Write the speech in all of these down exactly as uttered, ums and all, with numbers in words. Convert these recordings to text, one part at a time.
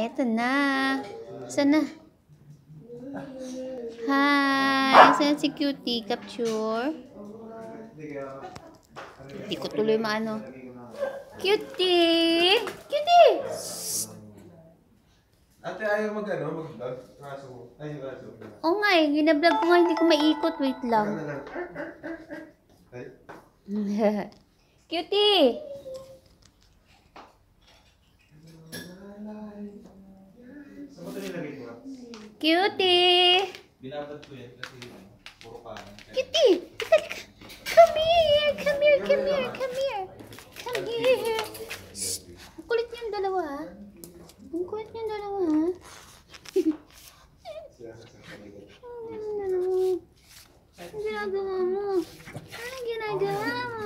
Eto na. Sana. Hi! Saan si Cutie? Capture. Hindi ko tuloy maano. Cutie! Cutie! Ate, ayaw mag-ano? Mag-vlog? Kaso mo. Ay, yung kaso. Oo nga eh. Ginablog ko nga. Hindi ko maikot. Wait lang. Ano lang? Ay? Cutie! Saan mo ito nilagay ko? Cutie! Binabad ko yan kasi puro kanan. Cutie! Come here! Come here! Come here! Come here! Come here! Shh! Ang kulit niyong dalawa ha? Ang kulit niyong dalawa ha? Ang dalawa. Ang ginagawa mo? Anong ginagawa mo?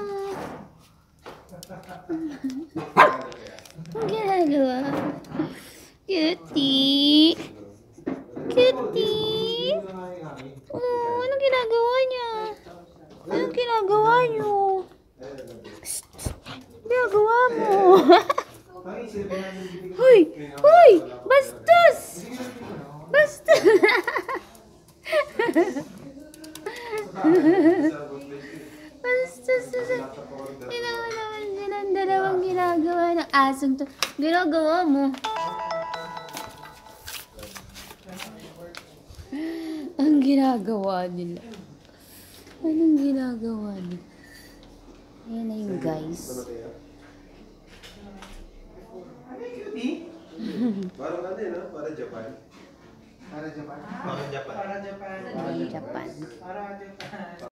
Ang ginagawa mo? Cutie! Cutie! Oh, anong ginagawa niya? Anong ginagawa niyo? Ginagawa mo? Hoy! Hoy! Bastos! Bastos! Bastos! Ginawa naman silang dalawang ginagawa ng asong to. Ginagawa mo. Ang ginagawa nila. Anong ginagawa nila? Ayan na yun, guys. Parang ano yun, ha? Para Japan. Para Japan? Para Japan. Para Japan. Japan. Para Japan.